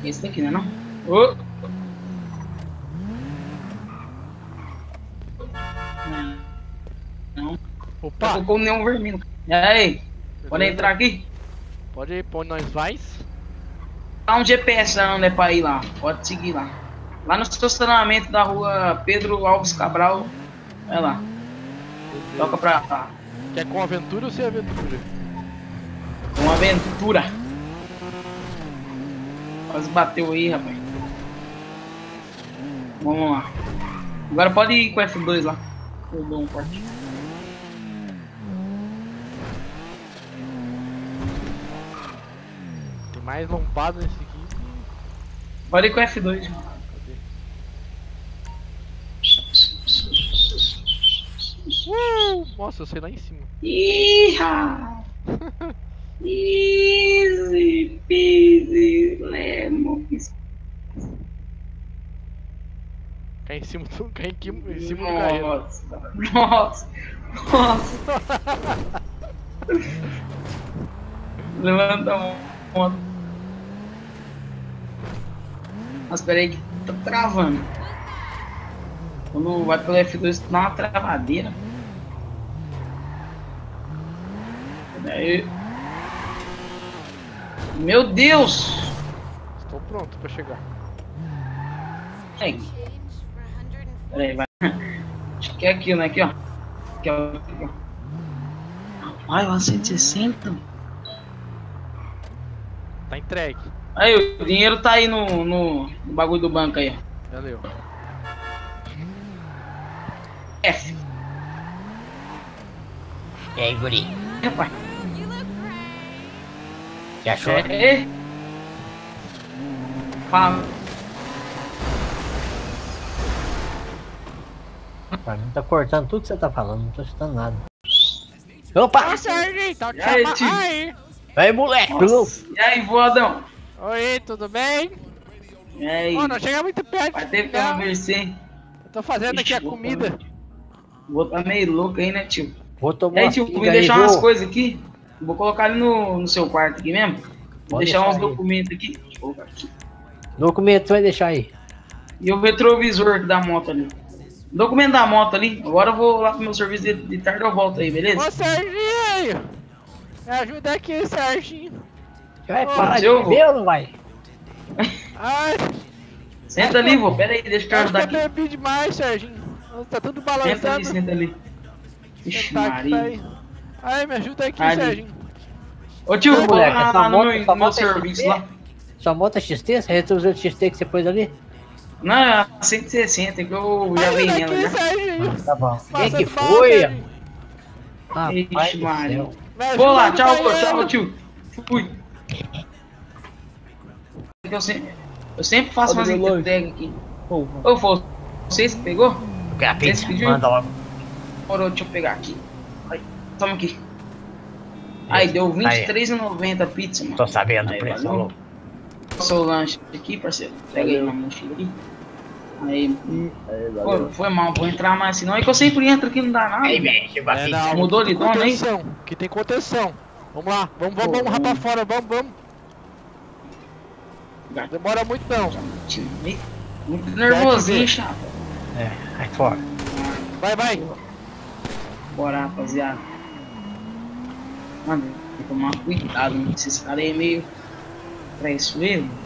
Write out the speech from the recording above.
Esse daqui, né não? Ô! Não. Opa! Colocou o neon vermelho. E aí? Pode Beleza? entrar aqui? Pode ir, pra onde nós vai? Dá um GPS lá onde é pra ir lá. Pode seguir lá. Lá no estacionamento da rua Pedro Alves Cabral. Vai lá. Beleza. Toca pra lá. Quer com aventura ou sem aventura? Uma aventura. Quase bateu aí, rapaz. Vamos lá. Agora pode ir com F2 lá. Eu dou um corte. Tem mais lombada nesse aqui. Pode ir com F2. Cadê? Nossa, eu sei lá em cima. Iha! Easy peasy lemon. Cai em cima do, em cima do carreiro. Nossa! Nossa! Levanta a mão. Mas espera aí que tá travando. Quando vai pelo F2 dá uma travadeira. Aí. Meu Deus! Estou pronto pra chegar. Peraí, vai. Acho que é aqui, né? Aqui, ó. Aqui, ó. Aqui, ó. Ai, o 160. Tá entregue. Aí, o dinheiro tá aí no bagulho do banco aí, ó. Valeu. F. E aí, guri? Rapaz. Já achou? É. Fala. Pra mim tá cortando tudo que você tá falando, não tô escutando nada. Opa! Serginho, tá E aí, tio? Aí, moleque! Nossa. E aí, voadão? Oi, tudo bem? E aí? Ó, não chega muito perto. Vai ter que conversar. Eu tô fazendo aqui a comida. Vou tá meio louco aí, né, tio? Vou E tomar aí, uma tio, pinga vou aí, deixar umas viu? coisas aqui. Vou colocar ali no seu quarto aqui mesmo. Vou Pode deixar deixar uns aí. documentos aqui. Deixa eu colocar aqui. Documento vai deixar aí. E o retrovisor da moto ali. Documento da moto ali. Agora eu vou lá pro meu serviço de tarde, eu volto aí, beleza? Ô, Serginho! Me ajuda aqui, Serginho. Vai Ô, parar de eu beber ou não vai? Ai, Senta ali, vô. Pera aí, deixa eu te acho que ajudar eu aqui. bebi demais, Serginho. Tá tudo Senta ali, balançando. senta ali. Ixi, Sentar aqui, Maria. peraí. Ai, me ajuda aqui, Ali. Serginho. Ô tio, Ô, vou moleque, lá essa no moto- meu, essa no meu moto é serviço XT? lá. Sua moto é XT? Esse retrovisor de XT que você pôs ali? Não, é 160 que eu já Ajuda vi nela aqui, já. Serginho. Tá bom. Quem Passando que mal, foi? Serginho. Rapaz Ixi, do Maria. céu. Me ajuda Vou lá, aí no tchau, banheiro. tchau, tio. Fui. Eu sempre faço umas entregas aqui. Ô, foi vocês que pegou? Eu quero a pizza. Esse pediu? Manda logo. Demorou, deixa eu pegar aqui. Aí, toma aqui. Aí, deu R$23,90 a pizza, mano. Tô sabendo Aí, o preço, valeu. louco. Seu lanche aqui, parceiro. Pega aí na mochila aqui. Aí, pô, foi mal, vou entrar mais assim não. É que eu sempre entro aqui, não dá nada. Aí, velho, chegou a É, pizza. não, Mudou aqui de tem dono, hein? contenção. Aqui tem contenção. Vamos lá, vamos Pô, lá pra fora, vamos. Gato. Demora muito não. Muito nervosinho, ver. chato. É, aí fora. Vai. Bora, rapaziada. Mano, tem que tomar cuidado, né? Esses caras aí é meio traiçoeiro.